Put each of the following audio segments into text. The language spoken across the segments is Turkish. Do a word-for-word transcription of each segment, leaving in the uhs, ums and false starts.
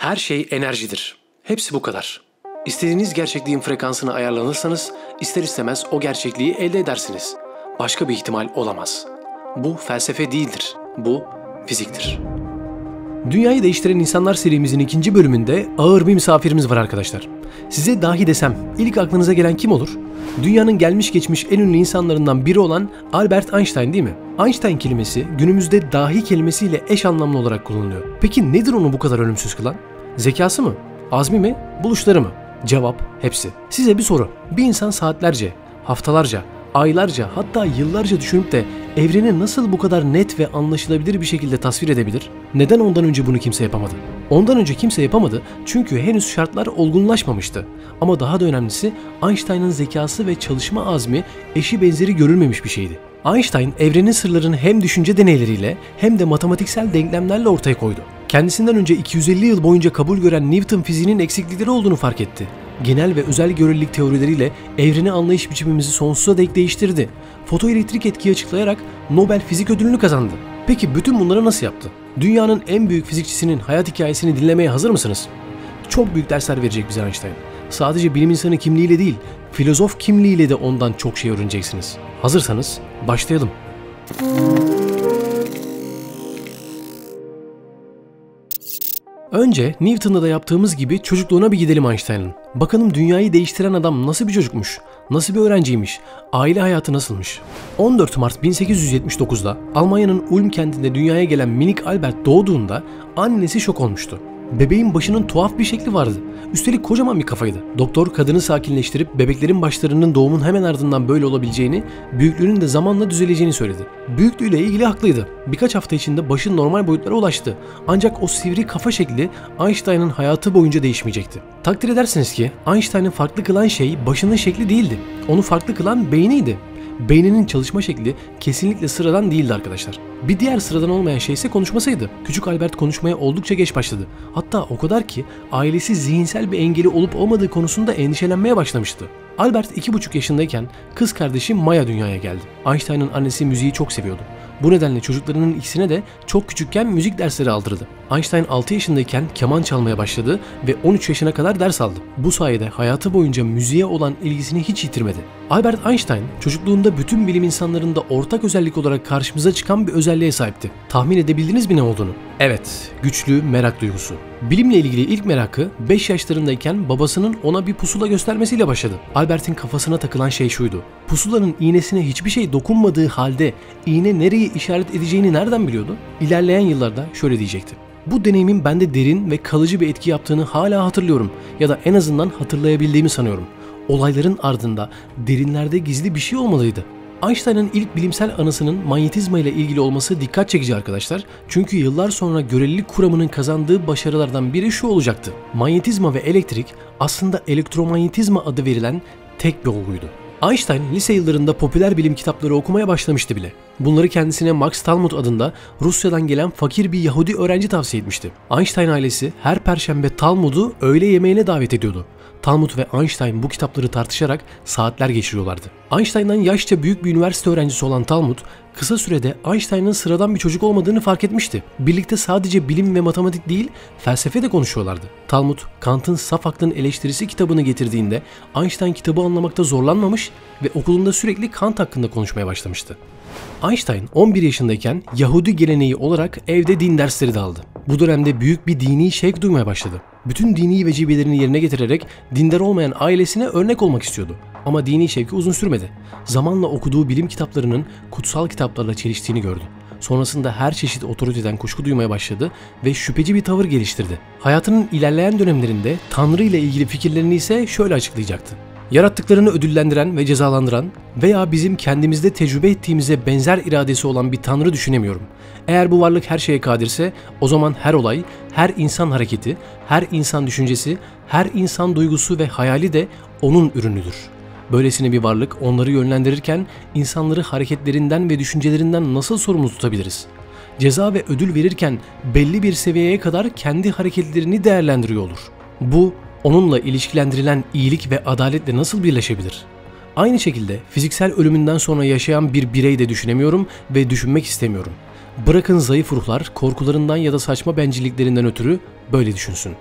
Her şey enerjidir. Hepsi bu kadar. İstediğiniz gerçekliğin frekansına ayarlanırsanız ister istemez o gerçekliği elde edersiniz. Başka bir ihtimal olamaz. Bu felsefe değildir. Bu fiziktir. Dünyayı Değiştiren İnsanlar serimizin ikinci bölümünde ağır bir misafirimiz var arkadaşlar. Size dahi desem ilk aklınıza gelen kim olur? Dünyanın gelmiş geçmiş en ünlü insanlarından biri olan Albert Einstein değil mi? Einstein kelimesi günümüzde dahi kelimesiyle eş anlamlı olarak kullanılıyor. Peki nedir onu bu kadar ölümsüz kılan? Zekası mı? Azmi mi? Buluşları mı? Cevap hepsi. Size bir soru. Bir insan saatlerce, haftalarca, aylarca hatta yıllarca düşünüp de evreni nasıl bu kadar net ve anlaşılabilir bir şekilde tasvir edebilir? Neden ondan önce bunu kimse yapamadı? Ondan önce kimse yapamadı çünkü henüz şartlar olgunlaşmamıştı. Ama daha da önemlisi Einstein'ın zekası ve çalışma azmi eşi benzeri görülmemiş bir şeydi. Einstein evrenin sırlarını hem düşünce deneyleriyle hem de matematiksel denklemlerle ortaya koydu. Kendisinden önce iki yüz elli yıl boyunca kabul gören Newton fiziğinin eksiklikleri olduğunu fark etti. Genel ve özel görelilik teorileriyle evreni anlayış biçimimizi sonsuza dek değiştirdi. Fotoelektrik etkiyi açıklayarak Nobel Fizik Ödülünü kazandı. Peki bütün bunları nasıl yaptı? Dünyanın en büyük fizikçisinin hayat hikayesini dinlemeye hazır mısınız? Çok büyük dersler verecek bize Einstein. Sadece bilim insanı kimliğiyle değil, filozof kimliğiyle de ondan çok şey öğreneceksiniz. Hazırsanız başlayalım. Önce Newton'da da yaptığımız gibi çocukluğuna bir gidelim Einstein'ın. Bakalım dünyayı değiştiren adam nasıl bir çocukmuş, nasıl bir öğrenciymiş, aile hayatı nasılmış. on dört Mart bin sekiz yüz yetmiş dokuz'da Almanya'nın Ulm kentinde dünyaya gelen minik Albert doğduğunda annesi şok olmuştu. Bebeğin başının tuhaf bir şekli vardı. Üstelik kocaman bir kafaydı. Doktor kadını sakinleştirip bebeklerin başlarının doğumun hemen ardından böyle olabileceğini, büyüklüğünün de zamanla düzeleceğini söyledi. Büyüklüğüyle ilgili haklıydı. Birkaç hafta içinde başın normal boyutlara ulaştı. Ancak o sivri kafa şekli Einstein'ın hayatı boyunca değişmeyecekti. Takdir edersiniz ki Einstein'ı farklı kılan şey başının şekli değildi. Onu farklı kılan beyniydi. Beyninin çalışma şekli kesinlikle sıradan değildi arkadaşlar. Bir diğer sıradan olmayan şey ise konuşmasıydı. Küçük Albert konuşmaya oldukça geç başladı. Hatta o kadar ki ailesi zihinsel bir engeli olup olmadığı konusunda endişelenmeye başlamıştı. Albert iki buçuk yaşındayken kız kardeşi Maya dünyaya geldi. Einstein'ın annesi müziği çok seviyordu. Bu nedenle çocuklarının ikisine de çok küçükken müzik dersleri aldırdı. Einstein altı yaşındayken keman çalmaya başladı ve on üç yaşına kadar ders aldı. Bu sayede hayatı boyunca müziğe olan ilgisini hiç yitirmedi. Albert Einstein çocukluğunda bütün bilim insanlarında ortak özellik olarak karşımıza çıkan bir özelliğe sahipti. Tahmin edebildiniz mi ne olduğunu? Evet, güçlü merak duygusu. Bilimle ilgili ilk merakı beş yaşlarındayken babasının ona bir pusula göstermesiyle başladı. Albert'in kafasına takılan şey şuydu: pusulanın iğnesine hiçbir şey dokunmadığı halde iğne nereye işaret edeceğini nereden biliyordu? İlerleyen yıllarda şöyle diyecekti: bu deneyimin bende derin ve kalıcı bir etki yaptığını hala hatırlıyorum ya da en azından hatırlayabildiğimi sanıyorum. Olayların ardında derinlerde gizli bir şey olmalıydı. Einstein'ın ilk bilimsel anısının manyetizma ile ilgili olması dikkat çekici arkadaşlar. Çünkü yıllar sonra görelilik kuramının kazandığı başarılardan biri şu olacaktı: manyetizma ve elektrik aslında elektromanyetizma adı verilen tek bir olguydu. Einstein lise yıllarında popüler bilim kitapları okumaya başlamıştı bile. Bunları kendisine Max Talmud adında Rusya'dan gelen fakir bir Yahudi öğrenci tavsiye etmişti. Einstein ailesi her perşembe Talmud'u öğle yemeğine davet ediyordu. Talmud ve Einstein bu kitapları tartışarak saatler geçiriyorlardı. Einstein'dan yaşça büyük bir üniversite öğrencisi olan Talmud, kısa sürede Einstein'ın sıradan bir çocuk olmadığını fark etmişti. Birlikte sadece bilim ve matematik değil, felsefe de konuşuyorlardı. Talmud, Kant'ın Saf Aklın Eleştirisi kitabını getirdiğinde Einstein kitabı anlamakta zorlanmamış ve okulunda sürekli Kant hakkında konuşmaya başlamıştı. Einstein on bir yaşındayken Yahudi geleneği olarak evde din dersleri de aldı. Bu dönemde büyük bir dini şevk duymaya başladı. Bütün dini vecibelerini yerine getirerek dindar olmayan ailesine örnek olmak istiyordu. Ama dini şevki uzun sürmedi. Zamanla okuduğu bilim kitaplarının kutsal kitaplarla çeliştiğini gördü. Sonrasında her çeşit otoriteden kuşku duymaya başladı ve şüpheci bir tavır geliştirdi. Hayatının ilerleyen dönemlerinde Tanrı ile ilgili fikirlerini ise şöyle açıklayacaktı: yarattıklarını ödüllendiren ve cezalandıran veya bizim kendimizde tecrübe ettiğimize benzer iradesi olan bir Tanrı düşünemiyorum. Eğer bu varlık her şeye kadirse, o zaman her olay, her insan hareketi, her insan düşüncesi, her insan duygusu ve hayali de onun ürünüdür. Böylesine bir varlık onları yönlendirirken insanları hareketlerinden ve düşüncelerinden nasıl sorumlu tutabiliriz? Ceza ve ödül verirken belli bir seviyeye kadar kendi hareketlerini değerlendiriyor olur. Bu, onunla ilişkilendirilen iyilik ve adaletle nasıl birleşebilir? Aynı şekilde fiziksel ölümünden sonra yaşayan bir birey de düşünemiyorum ve düşünmek istemiyorum. Bırakın zayıf ruhlar korkularından ya da saçma bencilliklerinden ötürü böyle düşünsün.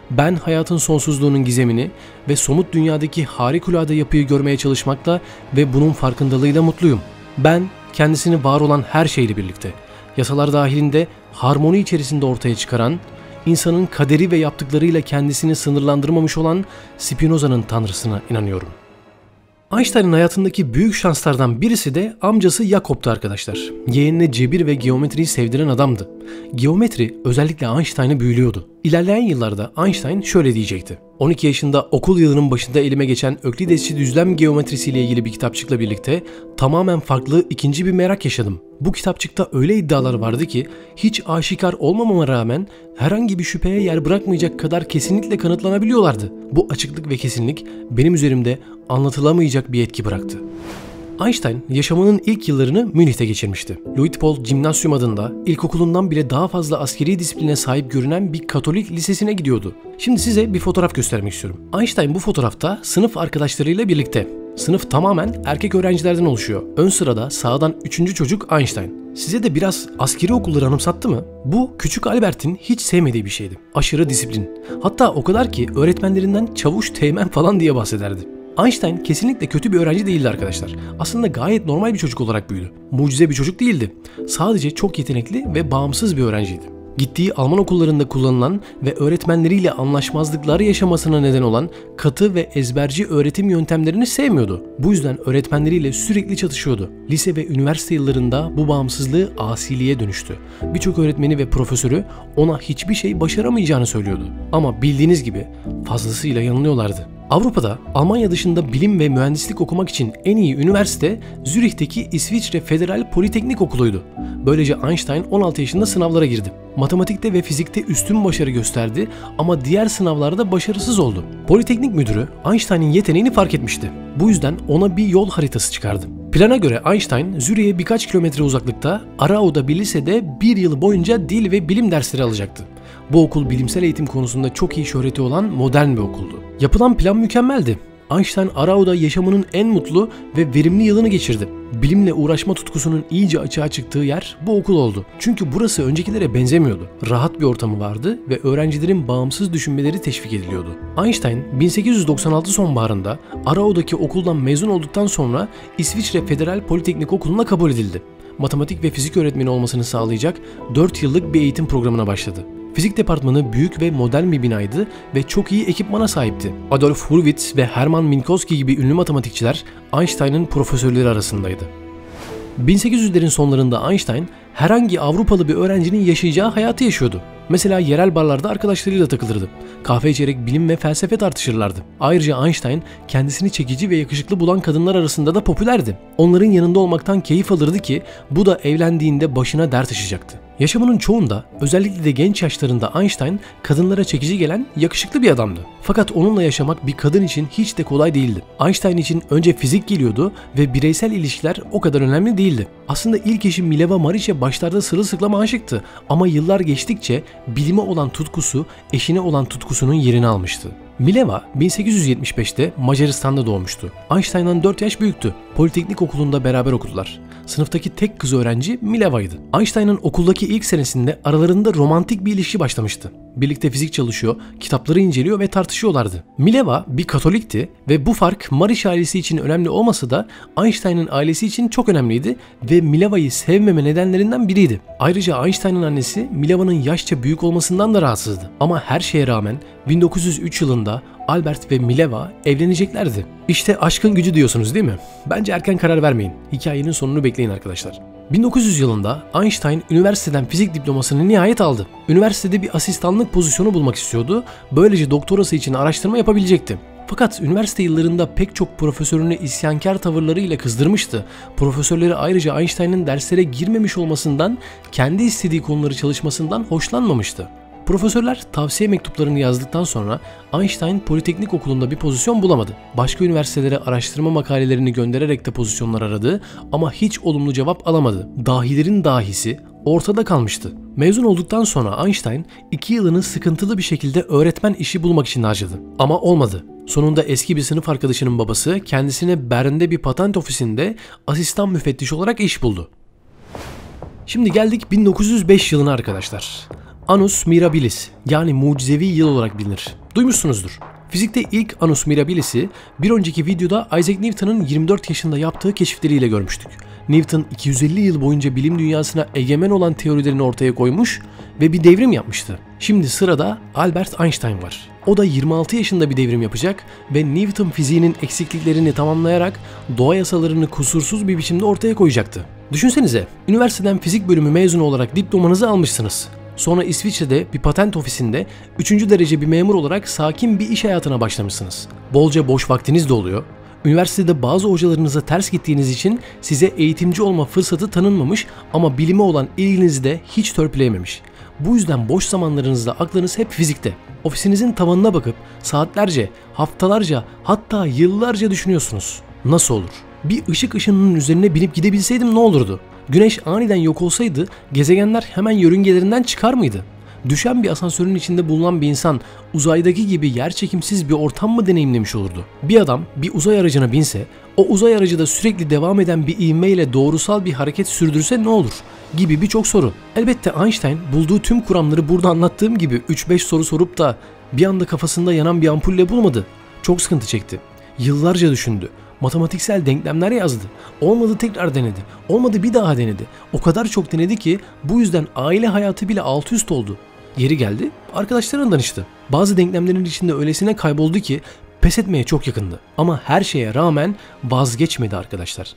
Ben hayatın sonsuzluğunun gizemini ve somut dünyadaki harikulade yapıyı görmeye çalışmakla ve bunun farkındalığıyla mutluyum. Ben kendisini var olan her şeyle birlikte, yasalar dahilinde harmoni içerisinde ortaya çıkaran, insanın kaderi ve yaptıklarıyla kendisini sınırlandırmamış olan Spinoza'nın tanrısına inanıyorum. Einstein'ın hayatındaki büyük şanslardan birisi de amcası Jakob'tu arkadaşlar. Yeğenine cebir ve geometriyi sevdiren adamdı. Geometri özellikle Einstein'ı büyülüyordu. İlerleyen yıllarda Einstein şöyle diyecekti. on iki yaşında okul yılının başında elime geçen Öklidesçi düzlem geometrisiyle ilgili bir kitapçıkla birlikte tamamen farklı ikinci bir merak yaşadım. Bu kitapçıkta öyle iddialar vardı ki hiç aşikar olmamama rağmen herhangi bir şüpheye yer bırakmayacak kadar kesinlikle kanıtlanabiliyorlardı. Bu açıklık ve kesinlik benim üzerimde anlatılamayacak bir etki bıraktı. Einstein yaşamının ilk yıllarını Münih'te geçirmişti. Luitpold Gymnasium adında ilkokulundan bile daha fazla askeri disipline sahip görünen bir Katolik lisesine gidiyordu. Şimdi size bir fotoğraf göstermek istiyorum. Einstein bu fotoğrafta sınıf arkadaşlarıyla birlikte. Sınıf tamamen erkek öğrencilerden oluşuyor. Ön sırada sağdan üçüncü çocuk Einstein. Size de biraz askeri okulları anımsattı mı? Bu küçük Albert'in hiç sevmediği bir şeydi. Aşırı disiplin. Hatta o kadar ki öğretmenlerinden çavuş teğmen falan diye bahsederdi. Einstein kesinlikle kötü bir öğrenci değildi arkadaşlar. Aslında gayet normal bir çocuk olarak büyüdü. Mucize bir çocuk değildi. Sadece çok yetenekli ve bağımsız bir öğrenciydi. Gittiği Alman okullarında kullanılan ve öğretmenleriyle anlaşmazlıklar yaşamasına neden olan katı ve ezberci öğretim yöntemlerini sevmiyordu. Bu yüzden öğretmenleriyle sürekli çatışıyordu. Lise ve üniversite yıllarında bu bağımsızlığı asiliğe dönüştü. Birçok öğretmeni ve profesörü ona hiçbir şey başaramayacağını söylüyordu. Ama bildiğiniz gibi fazlasıyla yanılıyorlardı. Avrupa'da Almanya dışında bilim ve mühendislik okumak için en iyi üniversite Zürih'teki İsviçre Federal Politeknik Okulu'ydu. Böylece Einstein on altı yaşında sınavlara girdi. Matematikte ve fizikte üstün başarı gösterdi ama diğer sınavlarda başarısız oldu. Politeknik müdürü Einstein'in yeteneğini fark etmişti. Bu yüzden ona bir yol haritası çıkardı. Plana göre Einstein, Zürih'e birkaç kilometre uzaklıkta Arau'da bir lisede bir yıl boyunca dil ve bilim dersleri alacaktı. Bu okul bilimsel eğitim konusunda çok iyi şöhreti olan modern bir okuldu. Yapılan plan mükemmeldi. Einstein Arau'da yaşamının en mutlu ve verimli yılını geçirdi. Bilimle uğraşma tutkusunun iyice açığa çıktığı yer bu okul oldu. Çünkü burası öncekilere benzemiyordu. Rahat bir ortamı vardı ve öğrencilerin bağımsız düşünmeleri teşvik ediliyordu. Einstein bin sekiz yüz doksan altı sonbaharında Arau'daki okuldan mezun olduktan sonra İsviçre Federal Politeknik Okulu'na kabul edildi. Matematik ve fizik öğretmeni olmasını sağlayacak dört yıllık bir eğitim programına başladı. Fizik departmanı büyük ve modern bir binaydı ve çok iyi ekipmana sahipti. Adolf Hurwitz ve Hermann Minkowski gibi ünlü matematikçiler Einstein'ın profesörleri arasındaydı. bin sekiz yüzlerin sonlarında Einstein herhangi Avrupalı bir öğrencinin yaşayacağı hayatı yaşıyordu. Mesela yerel barlarda arkadaşlarıyla takılırdı. Kahve içerek bilim ve felsefe tartışırlardı. Ayrıca Einstein kendisini çekici ve yakışıklı bulan kadınlar arasında da popülerdi. Onların yanında olmaktan keyif alırdı ki bu da evlendiğinde başına dert açacaktı. Yaşamının çoğunda, özellikle de genç yaşlarında Einstein kadınlara çekici gelen yakışıklı bir adamdı. Fakat onunla yaşamak bir kadın için hiç de kolay değildi. Einstein için önce fizik geliyordu ve bireysel ilişkiler o kadar önemli değildi. Aslında ilk eşi Mileva Marić'e başlarda sırılsıklam aşıktı ama yıllar geçtikçe bilime olan tutkusu eşine olan tutkusunun yerini almıştı. Mileva bin sekiz yüz yetmiş beşte Macaristan'da doğmuştu. Einstein'dan dört yaş büyüktü. Politeknik okulunda beraber okudular. Sınıftaki tek kız öğrenci Mileva'ydı. Einstein'ın okuldaki ilk senesinde aralarında romantik bir ilişki başlamıştı. Birlikte fizik çalışıyor, kitapları inceliyor ve tartışıyorlardı. Mileva bir Katolikti ve bu fark Marić ailesi için önemli olmasa da Einstein'ın ailesi için çok önemliydi ve Mileva'yı sevmeme nedenlerinden biriydi. Ayrıca Einstein'ın annesi Mileva'nın yaşça büyük olmasından da rahatsızdı. Ama her şeye rağmen bin dokuz yüz üç yılında Albert ve Mileva evleneceklerdi. İşte aşkın gücü diyorsunuz değil mi? Bence erken karar vermeyin. Hikayenin sonunu bekleyin arkadaşlar. bin dokuz yüz yılında Einstein üniversiteden fizik diplomasını nihayet aldı. Üniversitede bir asistanlık pozisyonu bulmak istiyordu. Böylece doktorası için araştırma yapabilecekti. Fakat üniversite yıllarında pek çok profesörünü isyankar tavırlarıyla kızdırmıştı. Profesörleri ayrıca Einstein'ın derslere girmemiş olmasından, kendi istediği konuları çalışmasından hoşlanmamıştı. Profesörler tavsiye mektuplarını yazdıktan sonra Einstein Politeknik Okulu'nda bir pozisyon bulamadı. Başka üniversitelere araştırma makalelerini göndererek de pozisyonlar aradı ama hiç olumlu cevap alamadı. Dahilerin dahisi ortada kalmıştı. Mezun olduktan sonra Einstein iki yılını sıkıntılı bir şekilde öğretmen işi bulmak için harcadı. Ama olmadı. Sonunda eski bir sınıf arkadaşının babası kendisine Bern'de bir patent ofisinde asistan müfettiş olarak iş buldu. Şimdi geldik bin dokuz yüz beş yılına arkadaşlar. Annus Mirabilis yani mucizevi yıl olarak bilinir. Duymuşsunuzdur. Fizikte ilk annus mirabilis'i bir önceki videoda Isaac Newton'un yirmi dört yaşında yaptığı keşifleriyle görmüştük. Newton iki yüz elli yıl boyunca bilim dünyasına egemen olan teorilerini ortaya koymuş ve bir devrim yapmıştı. Şimdi sırada Albert Einstein var. O da yirmi altı yaşında bir devrim yapacak ve Newton fiziğinin eksikliklerini tamamlayarak doğa yasalarını kusursuz bir biçimde ortaya koyacaktı. Düşünsenize, üniversiteden fizik bölümü mezunu olarak diplomanızı almışsınız. Sonra İsviçre'de bir patent ofisinde üçüncü derece bir memur olarak sakin bir iş hayatına başlamışsınız. Bolca boş vaktiniz de oluyor. Üniversitede bazı hocalarınıza ters gittiğiniz için size eğitimci olma fırsatı tanınmamış ama bilime olan ilginizi de hiç törpüleyememiş. Bu yüzden boş zamanlarınızda aklınız hep fizikte. Ofisinizin tavanına bakıp saatlerce, haftalarca, hatta yıllarca düşünüyorsunuz. Nasıl olur? Bir ışık ışınının üzerine binip gidebilseydim ne olurdu? Güneş aniden yok olsaydı gezegenler hemen yörüngelerinden çıkar mıydı? Düşen bir asansörün içinde bulunan bir insan uzaydaki gibi yerçekimsiz bir ortam mı deneyimlemiş olurdu? Bir adam bir uzay aracına binse, o uzay aracı da sürekli devam eden bir ivmeyle doğrusal bir hareket sürdürse ne olur? Gibi birçok soru. Elbette Einstein bulduğu tüm kuramları burada anlattığım gibi üç beş soru sorup da bir anda kafasında yanan bir ampulle bulmadı. Çok sıkıntı çekti. Yıllarca düşündü. Matematiksel denklemler yazdı. Olmadı tekrar denedi. Olmadı bir daha denedi. O kadar çok denedi ki bu yüzden aile hayatı bile alt üst oldu. Yeri geldi, arkadaşlarına danıştı. Bazı denklemlerin içinde öylesine kayboldu ki pes etmeye çok yakındı. Ama her şeye rağmen vazgeçmedi arkadaşlar.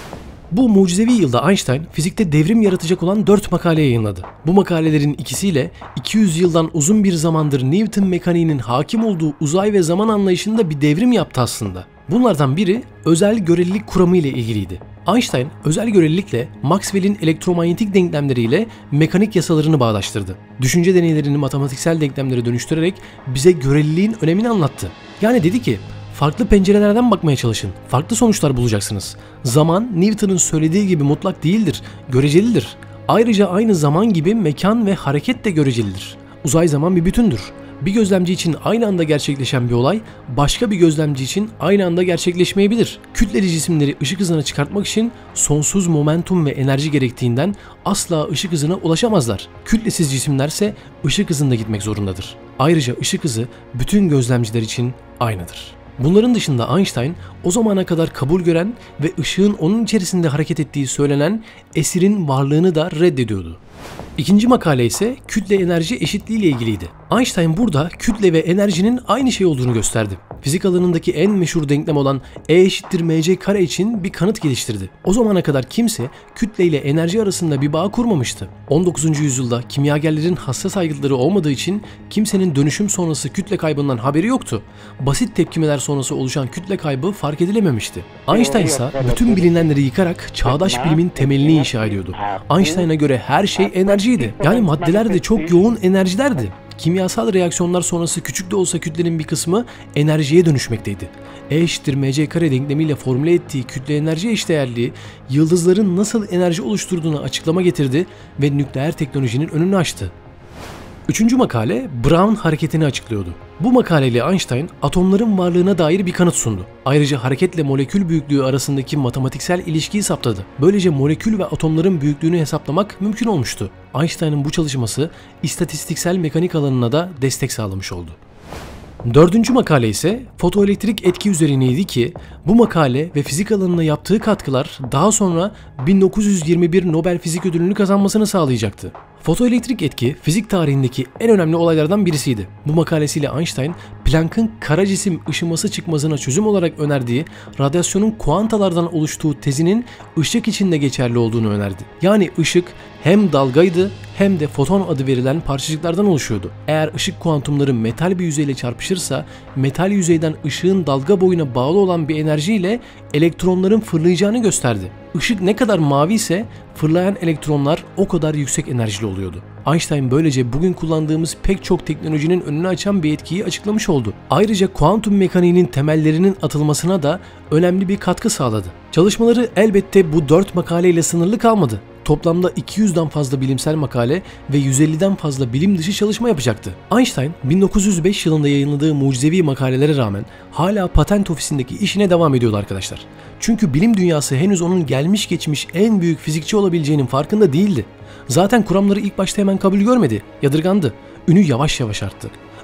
Bu mucizevi yılda Einstein fizikte devrim yaratacak olan dört makale yayınladı. Bu makalelerin ikisiyle iki yüz yıldan uzun bir zamandır Newton mekaniğinin hakim olduğu uzay ve zaman anlayışında bir devrim yaptı aslında. Bunlardan biri özel görelilik kuramı ile ilgiliydi. Einstein özel görelilikle Maxwell'in elektromanyetik denklemleriyle mekanik yasalarını bağdaştırdı. Düşünce deneylerini matematiksel denklemlere dönüştürerek bize göreliliğin önemini anlattı. Yani dedi ki, farklı pencerelerden bakmaya çalışın, farklı sonuçlar bulacaksınız. Zaman Newton'un söylediği gibi mutlak değildir, görecelidir. Ayrıca aynı zaman gibi mekan ve hareket de görecelidir. Uzay zaman bir bütündür. Bir gözlemci için aynı anda gerçekleşen bir olay başka bir gözlemci için aynı anda gerçekleşmeyebilir. Kütleli cisimleri ışık hızına çıkartmak için sonsuz momentum ve enerji gerektiğinden asla ışık hızına ulaşamazlar. Kütlesiz cisimlerse ışık hızında gitmek zorundadır. Ayrıca ışık hızı bütün gözlemciler için aynıdır. Bunların dışında Einstein o zamana kadar kabul gören ve ışığın onun içerisinde hareket ettiği söylenen esirin varlığını da reddediyordu. İkinci makale ise kütle enerji eşitliği ile ilgiliydi. Einstein burada kütle ve enerjinin aynı şey olduğunu gösterdi. Fizik alanındaki en meşhur denklem olan E eşittir mc kare için bir kanıt geliştirdi. O zamana kadar kimse kütle ile enerji arasında bir bağ kurmamıştı. on dokuzuncu yüzyılda kimyagerlerin hassas aygıtları olmadığı için kimsenin dönüşüm sonrası kütle kaybından haberi yoktu. Basit tepkimeler sonrası oluşan kütle kaybı fark edilememişti. Einstein ise bütün bilinenleri yıkarak çağdaş bilimin temelini inşa ediyordu. Einstein'a göre her şey enerjiydi. Yani maddeler de çok yoğun enerjilerdi. Kimyasal reaksiyonlar sonrası küçük de olsa kütlenin bir kısmı enerjiye dönüşmekteydi. E eşittir mc kare denklemiyle formüle ettiği kütle enerji eşdeğerliği yıldızların nasıl enerji oluşturduğunu açıklama getirdi ve nükleer teknolojinin önünü açtı. Üçüncü makale Brown hareketini açıklıyordu. Bu makaleyle Einstein atomların varlığına dair bir kanıt sundu. Ayrıca hareketle molekül büyüklüğü arasındaki matematiksel ilişkiyi saptadı. Böylece molekül ve atomların büyüklüğünü hesaplamak mümkün olmuştu. Einstein'ın bu çalışması istatistiksel mekanik alanına da destek sağlamış oldu. Dördüncü makale ise fotoelektrik etki üzerineydi ki bu makale ve fizik alanına yaptığı katkılar daha sonra bin dokuz yüz yirmi bir Nobel Fizik Ödülünü kazanmasını sağlayacaktı. Fotoelektrik etki fizik tarihindeki en önemli olaylardan birisiydi. Bu makalesiyle Einstein, Planck'ın kara cisim ışıması çıkmazına çözüm olarak önerdiği radyasyonun kuantalardan oluştuğu tezinin ışık için de geçerli olduğunu önerdi. Yani ışık hem dalgaydı hem de foton adı verilen parçacıklardan oluşuyordu. Eğer ışık kuantumları metal bir yüzeyle çarpışırsa metal yüzeyden ışığın dalga boyuna bağlı olan bir enerjiyle elektronların fırlayacağını gösterdi. Işık ne kadar mavi ise fırlayan elektronlar o kadar yüksek enerjili oluyordu. Einstein böylece bugün kullandığımız pek çok teknolojinin önünü açan bir etkiyi açıklamış oldu. Ayrıca kuantum mekaniğinin temellerinin atılmasına da önemli bir katkı sağladı. Çalışmaları elbette bu dört makaleyle sınırlı kalmadı. Toplamda iki yüzden fazla bilimsel makale ve yüz elliden fazla bilim dışı çalışma yapacaktı. Einstein bin dokuz yüz beş yılında yayınladığı mucizevi makalelere rağmen hala patent ofisindeki işine devam ediyordu arkadaşlar. Çünkü bilim dünyası henüz onun gelmiş geçmiş en büyük fizikçi olabileceğinin farkında değildi. Zaten kuramları ilk başta hemen kabul görmedi, yadırgandı. Ünü yavaş yavaş arttı.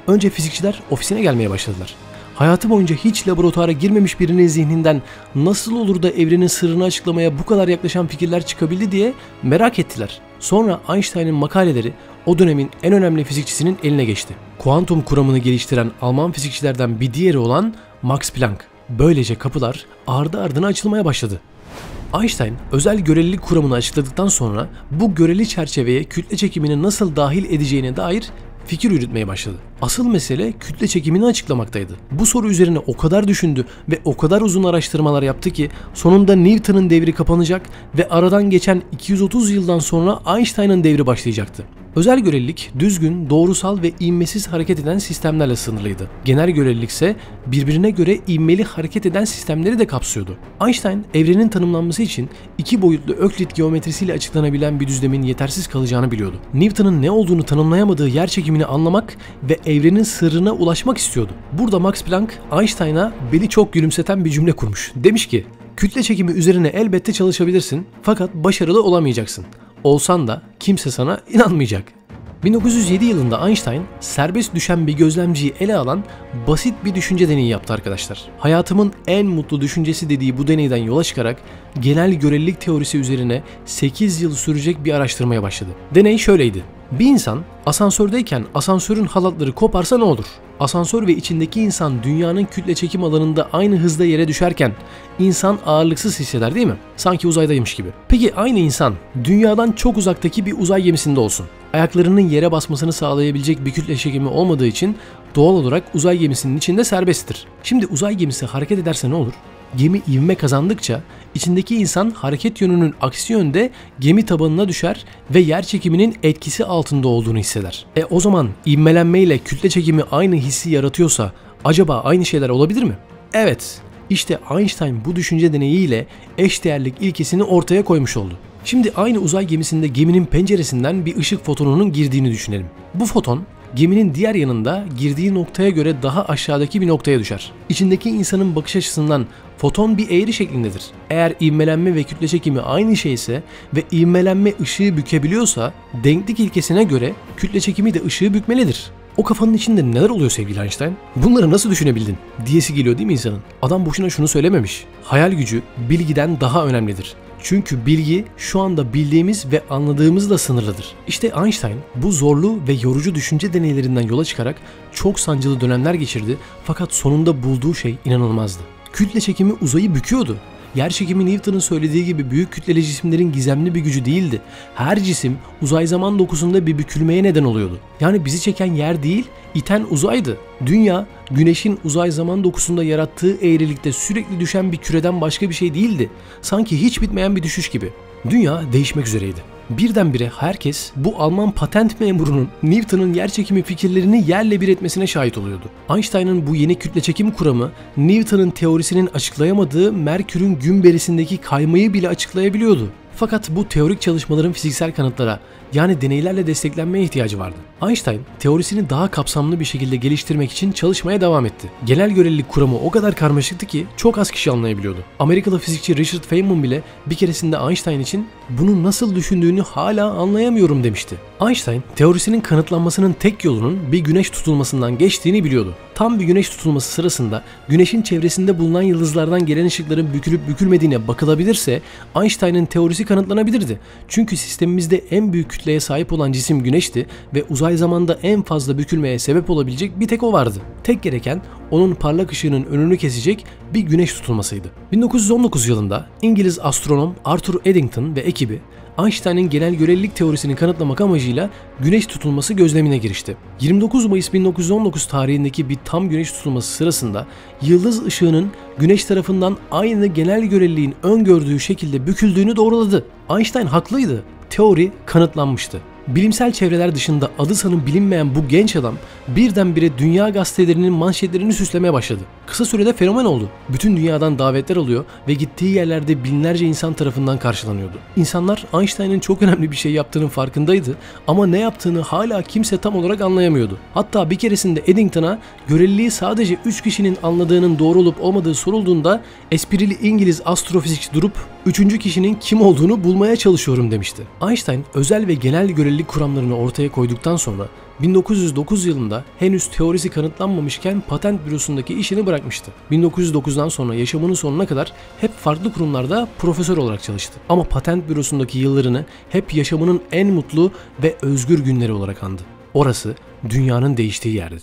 Önce fizikçiler ofisine gelmeye başladılar. Hayatı boyunca hiç laboratuvara girmemiş birinin zihninden nasıl olur da evrenin sırrını açıklamaya bu kadar yaklaşan fikirler çıkabildi diye merak ettiler. Sonra Einstein'ın makaleleri o dönemin en önemli fizikçisinin eline geçti. Kuantum kuramını geliştiren Alman fizikçilerden bir diğeri olan Max Planck. Böylece kapılar ardı ardına açılmaya başladı. Einstein özel görelilik kuramını açıkladıktan sonra bu göreli çerçeveye kütle çekimini nasıl dahil edeceğine dair fikir yürütmeye başladı. Asıl mesele kütle çekimini açıklamaktaydı. Bu soru üzerine o kadar düşündü ve o kadar uzun araştırmalar yaptı ki sonunda Newton'un devri kapanacak ve aradan geçen iki yüz otuz yıldan sonra Einstein'ın devri başlayacaktı. Özel görelilik düzgün, doğrusal ve ivmesiz hareket eden sistemlerle sınırlıydı. Genel görelilik ise birbirine göre ivmeli hareket eden sistemleri de kapsıyordu. Einstein evrenin tanımlanması için iki boyutlu Öklit geometrisiyle açıklanabilen bir düzlemin yetersiz kalacağını biliyordu. Newton'un ne olduğunu tanımlayamadığı yer çekimini anlamak ve evrenin sırrına ulaşmak istiyordu. Burada Max Planck Einstein'a beli çok gülümseten bir cümle kurmuş. Demiş ki, kütle çekimi üzerine elbette çalışabilirsin fakat başarılı olamayacaksın. Olsan da kimse sana inanmayacak. bin dokuz yüz yedi yılında Einstein serbest düşen bir gözlemciyi ele alan basit bir düşünce deneyi yaptı arkadaşlar. Hayatımın en mutlu düşüncesi dediği bu deneyden yola çıkarak genel görelilik teorisi üzerine sekiz yıl sürecek bir araştırmaya başladı. Deney şöyleydi. Bir insan asansördeyken asansörün halatları koparsa ne olur? Asansör ve içindeki insan dünyanın kütle çekim alanında aynı hızda yere düşerken insan ağırlıksız hisseder değil mi? Sanki uzaydaymış gibi. Peki aynı insan dünyadan çok uzaktaki bir uzay gemisinde olsun. Ayaklarının yere basmasını sağlayabilecek bir kütle çekimi olmadığı için doğal olarak uzay gemisinin içinde serbesttir. Şimdi uzay gemisi hareket ederse ne olur? Gemi ivme kazandıkça içindeki insan hareket yönünün aksi yönde gemi tabanına düşer ve yer çekiminin etkisi altında olduğunu hisseder. E o zaman ivmelenme ile kütle çekimi aynı hissi yaratıyorsa acaba aynı şeyler olabilir mi? Evet, işte Einstein bu düşünce deneyiyle eşdeğerlik ilkesini ortaya koymuş oldu. Şimdi aynı uzay gemisinde geminin penceresinden bir ışık fotonunun girdiğini düşünelim. Bu foton geminin diğer yanında girdiği noktaya göre daha aşağıdaki bir noktaya düşer. İçindeki insanın bakış açısından foton bir eğri şeklindedir. Eğer ivmelenme ve kütle çekimi aynı şeyse ve ivmelenme ışığı bükebiliyorsa denklik ilkesine göre kütle çekimi de ışığı bükmelidir. O kafanın içinde neler oluyor sevgili Einstein? Bunları nasıl düşünebildin? Diyesi geliyor değil mi insanın? Adam boşuna şunu söylememiş. Hayal gücü bilgiden daha önemlidir. Çünkü bilgi şu anda bildiğimiz ve anladığımızla sınırlıdır. İşte Einstein bu zorlu ve yorucu düşünce deneylerinden yola çıkarak çok sancılı dönemler geçirdi fakat sonunda bulduğu şey inanılmazdı. Kütle çekimi uzayı büküyordu. Yer çekimi Newton'un söylediği gibi büyük kütleli cisimlerin gizemli bir gücü değildi. Her cisim uzay zaman dokusunda bir bükülmeye neden oluyordu. Yani bizi çeken yer değil, iten uzaydı. Dünya, Güneş'in uzay zaman dokusunda yarattığı eğrilikte sürekli düşen bir küreden başka bir şey değildi. Sanki hiç bitmeyen bir düşüş gibi. Dünya değişmek üzereydi. Birdenbire herkes bu Alman patent memurunun Newton'un yerçekimi fikirlerini yerle bir etmesine şahit oluyordu. Einstein'ın bu yeni kütle çekim kuramı Newton'un teorisinin açıklayamadığı Merkür'ün gün berisindeki kaymayı bile açıklayabiliyordu. Fakat bu teorik çalışmaların fiziksel kanıtlara yani deneylerle desteklenmeye ihtiyacı vardı. Einstein teorisini daha kapsamlı bir şekilde geliştirmek için çalışmaya devam etti. Genel görelilik kuramı o kadar karmaşıktı ki çok az kişi anlayabiliyordu. Amerikalı fizikçi Richard Feynman bile bir keresinde Einstein için bunu nasıl düşündüğünü hala anlayamıyorum demişti. Einstein teorisinin kanıtlanmasının tek yolunun bir güneş tutulmasından geçtiğini biliyordu. Tam bir güneş tutulması sırasında güneşin çevresinde bulunan yıldızlardan gelen ışıkların bükülüp bükülmediğine bakılabilirse Einstein'ın teorisi kanıtlanabilirdi. Çünkü sistemimizde en büyük kütleye sahip olan cisim güneşti ve uzay zamanda en fazla bükülmeye sebep olabilecek bir tek o vardı. Tek gereken onun parlak ışığının önünü kesecek bir güneş tutulmasıydı. bin dokuz yüz on dokuz yılında İngiliz astronom Arthur Eddington ve ekibi Einstein'ın genel görelilik teorisini kanıtlamak amacıyla güneş tutulması gözlemine girişti. yirmi dokuz Mayıs bin dokuz yüz on dokuz tarihindeki bir tam güneş tutulması sırasında yıldız ışığının güneş tarafından aynı genel göreliliğin öngördüğü şekilde büküldüğünü doğruladı. Einstein haklıydı. Teori kanıtlanmıştı. Bilimsel çevreler dışında adı sanı bilinmeyen bu genç adam birdenbire dünya gazetelerinin manşetlerini süslemeye başladı. Kısa sürede fenomen oldu. Bütün dünyadan davetler alıyor ve gittiği yerlerde binlerce insan tarafından karşılanıyordu. İnsanlar Einstein'ın çok önemli bir şey yaptığının farkındaydı ama ne yaptığını hala kimse tam olarak anlayamıyordu. Hatta bir keresinde Eddington'a göreliliği sadece üç kişinin anladığının doğru olup olmadığı sorulduğunda esprili İngiliz astrofizikçi durup üçüncü kişinin kim olduğunu bulmaya çalışıyorum demişti. Einstein özel ve genel görelilik kuramlarını ortaya koyduktan sonra bin dokuz yüz dokuz yılında henüz teorisi kanıtlanmamışken patent bürosundaki işini bırakmıştı. bin dokuz yüz dokuzdan sonra yaşamının sonuna kadar hep farklı kurumlarda profesör olarak çalıştı. Ama patent bürosundaki yıllarını hep yaşamının en mutlu ve özgür günleri olarak andı. Orası dünyanın değiştiği yerdi.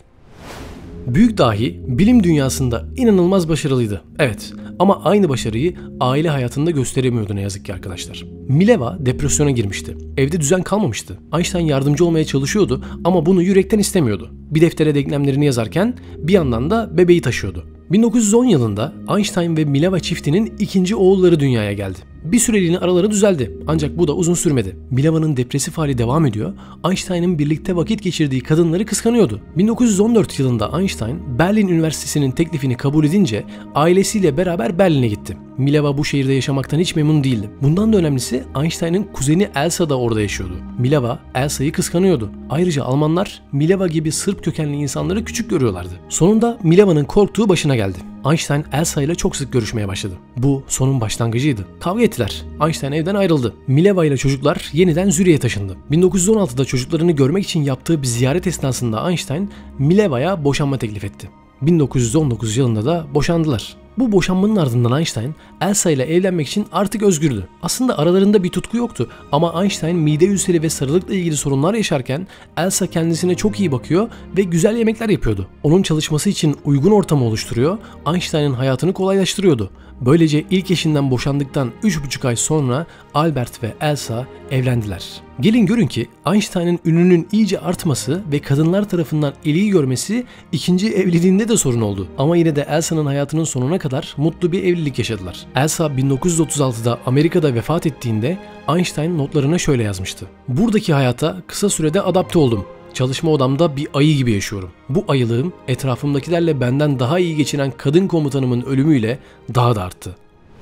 Büyük dahi bilim dünyasında inanılmaz başarılıydı. Evet, ama aynı başarıyı aile hayatında gösteremiyordu ne yazık ki arkadaşlar. Mileva depresyona girmişti. Evde düzen kalmamıştı. Einstein yardımcı olmaya çalışıyordu ama bunu yürekten istemiyordu. Bir deftere denklemlerini yazarken bir yandan da bebeği taşıyordu. bin dokuz yüz on yılında Einstein ve Mileva çiftinin ikinci oğulları dünyaya geldi. Bir süreliğine araları düzeldi ancak bu da uzun sürmedi. Mileva'nın depresif hali devam ediyor. Einstein'ın birlikte vakit geçirdiği kadınları kıskanıyordu. bin dokuz yüz on dört yılında Einstein Berlin Üniversitesi'nin teklifini kabul edince ailesiyle beraber Berlin'e gitti. Mileva bu şehirde yaşamaktan hiç memnun değildi. Bundan da önemlisi Einstein'ın kuzeni Elsa da orada yaşıyordu. Mileva Elsa'yı kıskanıyordu. Ayrıca Almanlar Mileva gibi Sırp kökenli insanları küçük görüyorlardı. Sonunda Mileva'nın korktuğu başına geldi. Einstein Elsa ile çok sık görüşmeye başladı. Bu sonun başlangıcıydı. Kavga ettiler. Einstein evden ayrıldı. Mileva ile çocuklar yeniden Zürih'e taşındı. bin dokuz yüz on altıda çocuklarını görmek için yaptığı bir ziyaret esnasında Einstein Mileva'ya boşanma teklif etti. bin dokuz yüz on dokuz yılında da boşandılar. Bu boşanmanın ardından Einstein, Elsa ile evlenmek için artık özgürdü. Aslında aralarında bir tutku yoktu ama Einstein mide ülseri ve sarılıkla ilgili sorunlar yaşarken Elsa kendisine çok iyi bakıyor ve güzel yemekler yapıyordu. Onun çalışması için uygun ortamı oluşturuyor, Einstein'ın hayatını kolaylaştırıyordu. Böylece ilk eşinden boşandıktan üç buçuk ay sonra Albert ve Elsa evlendiler. Gelin görün ki Einstein'ın ününün iyice artması ve kadınlar tarafından ilgi görmesi ikinci evliliğinde de sorun oldu. Ama yine de Elsa'nın hayatının sonuna kadar mutlu bir evlilik yaşadılar. Elsa bin dokuz yüz otuz altıda Amerika'da vefat ettiğinde Einstein notlarına şöyle yazmıştı. Buradaki hayata kısa sürede adapte oldum. Çalışma odamda bir ayı gibi yaşıyorum. Bu ayılığım etrafımdakilerle benden daha iyi geçinen kadın komutanımın ölümüyle daha da arttı.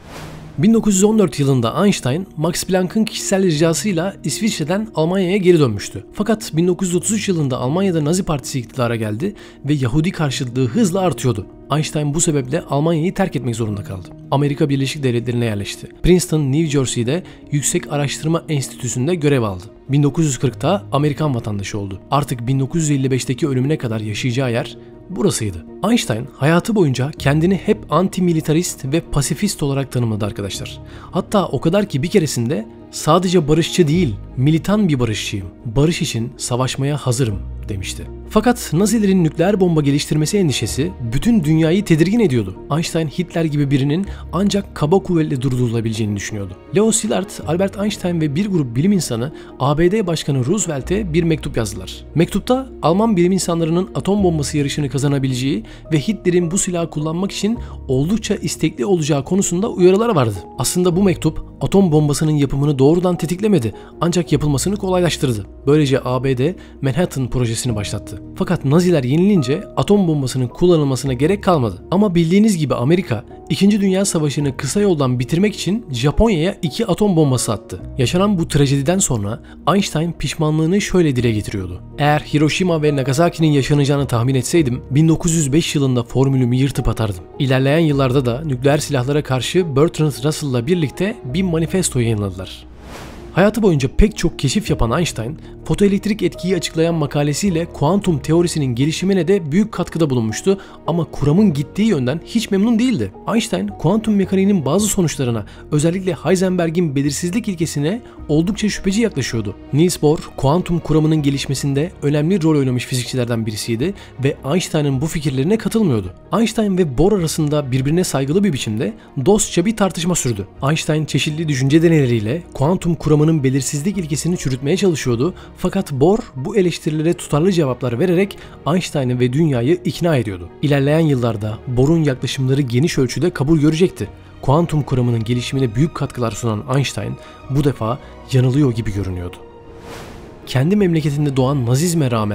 bin dokuz yüz on dört yılında Einstein, Max Planck'ın kişisel ricasıyla İsviçre'den Almanya'ya geri dönmüştü. Fakat bin dokuz yüz otuz üç yılında Almanya'da Nazi Partisi iktidara geldi ve Yahudi karşıtlığı hızla artıyordu. Einstein bu sebeple Almanya'yı terk etmek zorunda kaldı. Amerika Birleşik Devletleri'ne yerleşti. Princeton, New Jersey'de Yüksek Araştırma Enstitüsü'nde görev aldı. bin dokuz yüz kırkta Amerikan vatandaşı oldu. Artık bin dokuz yüz elli beşteki ölümüne kadar yaşayacağı yer burasıydı. Einstein hayatı boyunca kendini hep anti-militarist ve pasifist olarak tanımladı arkadaşlar. Hatta o kadar ki bir keresinde sadece barışçı değil, militan bir barışçıyım. Barış için savaşmaya hazırım demişti. Fakat Nazilerin nükleer bomba geliştirmesi endişesi bütün dünyayı tedirgin ediyordu. Einstein Hitler gibi birinin ancak kaba kuvvetle durdurulabileceğini düşünüyordu. Leo Szilard, Albert Einstein ve bir grup bilim insanı A B D Başkanı Roosevelt'e bir mektup yazdılar. Mektupta Alman bilim insanlarının atom bombası yarışını kazanabileceği ve Hitler'in bu silahı kullanmak için oldukça istekli olacağı konusunda uyarılar vardı. Aslında bu mektup atom bombasının yapımını doğrudan tetiklemedi ancak yapılmasını kolaylaştırdı. Böylece A B D Manhattan projesini başlattı. Fakat Naziler yenilince atom bombasının kullanılmasına gerek kalmadı. Ama bildiğiniz gibi Amerika İkinci Dünya Savaşı'nı kısa yoldan bitirmek için Japonya'ya iki atom bombası attı. Yaşanan bu trajediden sonra Einstein pişmanlığını şöyle dile getiriyordu. Eğer Hiroşima ve Nagasaki'nin yaşanacağını tahmin etseydim bin dokuz yüz beş yılında formülümü yırtıp atardım. İlerleyen yıllarda da nükleer silahlara karşı Bertrand Russell'la birlikte bir manifesto yayınladılar. Hayatı boyunca pek çok keşif yapan Einstein, fotoelektrik etkiyi açıklayan makalesiyle kuantum teorisinin gelişimine de büyük katkıda bulunmuştu ama kuramın gittiği yönden hiç memnun değildi. Einstein, kuantum mekaniğinin bazı sonuçlarına, özellikle Heisenberg'in belirsizlik ilkesine oldukça şüpheci yaklaşıyordu. Niels Bohr, kuantum kuramının gelişmesinde önemli rol oynamış fizikçilerden birisiydi ve Einstein'ın bu fikirlerine katılmıyordu. Einstein ve Bohr arasında birbirine saygılı bir biçimde dostça bir tartışma sürdü. Einstein çeşitli düşünce deneyleriyle kuantum kuramının belirsizlik ilkesini çürütmeye çalışıyordu fakat Bohr bu eleştirilere tutarlı cevaplar vererek Einstein'ı ve dünyayı ikna ediyordu. İlerleyen yıllarda Bohr'un yaklaşımları geniş ölçüde kabul görecekti. Kuantum kuramının gelişimine büyük katkılar sunan Einstein bu defa yanılıyor gibi görünüyordu. Kendi memleketinde doğan Nazizme rağmen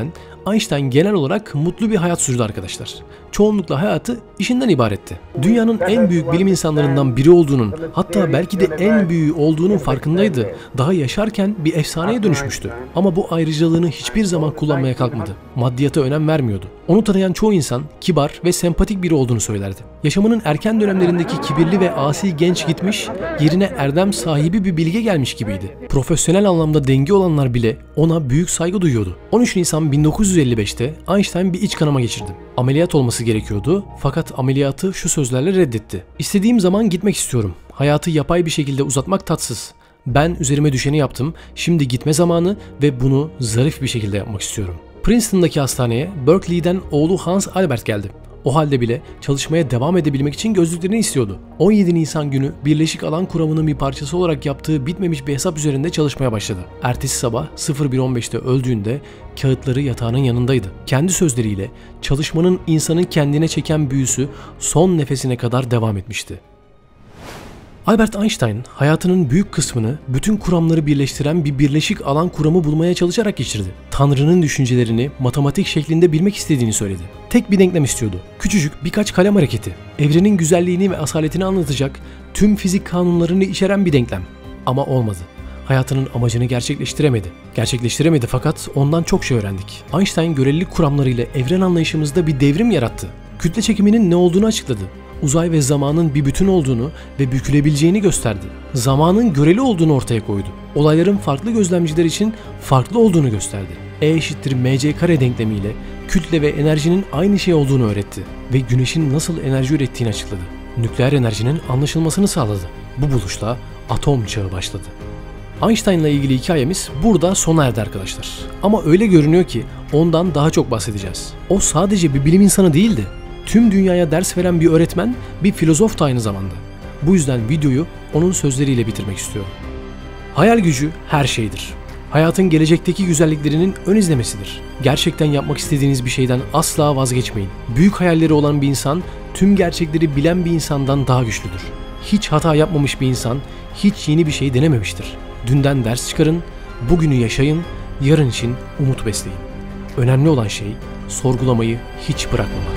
Einstein genel olarak mutlu bir hayat sürdü arkadaşlar. Çoğunlukla hayatı işinden ibaretti. Dünyanın en büyük bilim insanlarından biri olduğunun, hatta belki de en büyüğü olduğunun farkındaydı. Daha yaşarken bir efsaneye dönüşmüştü. Ama bu ayrıcalığını hiçbir zaman kullanmaya kalkmadı. Maddiyata önem vermiyordu. Onu tanıyan çoğu insan kibar ve sempatik biri olduğunu söylerdi. Yaşamının erken dönemlerindeki kibirli ve asi genç gitmiş, yerine erdem sahibi bir bilge gelmiş gibiydi. Profesyonel anlamda denge olanlar bile ona büyük saygı duyuyordu. on üç Nisan bin dokuz yüz elli beşte Einstein bir iç kanama geçirdi. Ameliyat olması gerekiyordu fakat ameliyatı şu sözlerle reddetti. "İstediğim zaman gitmek istiyorum. Hayatı yapay bir şekilde uzatmak tatsız. Ben üzerime düşeni yaptım. Şimdi gitme zamanı ve bunu zarif bir şekilde yapmak istiyorum." Princeton'daki hastaneye Berkeley'den oğlu Hans Albert geldi. O halde bile çalışmaya devam edebilmek için gözlüklerini istiyordu. on yedi Nisan günü Birleşik Alan Kuramı'nın bir parçası olarak yaptığı bitmemiş bir hesap üzerinde çalışmaya başladı. Ertesi sabah sıfır bir on beşte öldüğünde kağıtları yatağının yanındaydı. Kendi sözleriyle çalışmanın insanın kendine çeken büyüsü son nefesine kadar devam etmişti. Albert Einstein hayatının büyük kısmını bütün kuramları birleştiren bir birleşik alan kuramı bulmaya çalışarak geçirdi. Tanrı'nın düşüncelerini matematik şeklinde bilmek istediğini söyledi. Tek bir denklem istiyordu. Küçücük birkaç kalem hareketi. Evrenin güzelliğini ve asaletini anlatacak, tüm fizik kanunlarını içeren bir denklem. Ama olmadı. Hayatının amacını gerçekleştiremedi. Gerçekleştiremedi fakat ondan çok şey öğrendik. Einstein görelilik kuramlarıyla evren anlayışımızda bir devrim yarattı. Kütle çekiminin ne olduğunu açıkladı. Uzay ve zamanın bir bütün olduğunu ve bükülebileceğini gösterdi. Zamanın göreli olduğunu ortaya koydu. Olayların farklı gözlemciler için farklı olduğunu gösterdi. E eşittir mc kare denklemiyle kütle ve enerjinin aynı şey olduğunu öğretti ve güneşin nasıl enerji ürettiğini açıkladı. Nükleer enerjinin anlaşılmasını sağladı. Bu buluşla atom çağı başladı. Einstein'la ilgili hikayemiz burada sona erdi arkadaşlar. Ama öyle görünüyor ki ondan daha çok bahsedeceğiz. O sadece bir bilim insanı değildi. Tüm dünyaya ders veren bir öğretmen, bir filozof da aynı zamanda. Bu yüzden videoyu onun sözleriyle bitirmek istiyorum. Hayal gücü her şeydir. Hayatın gelecekteki güzelliklerinin ön izlemesidir. Gerçekten yapmak istediğiniz bir şeyden asla vazgeçmeyin. Büyük hayalleri olan bir insan, tüm gerçekleri bilen bir insandan daha güçlüdür. Hiç hata yapmamış bir insan, hiç yeni bir şey denememiştir. Dünden ders çıkarın, bugünü yaşayın, yarın için umut besleyin. Önemli olan şey, sorgulamayı hiç bırakmamak.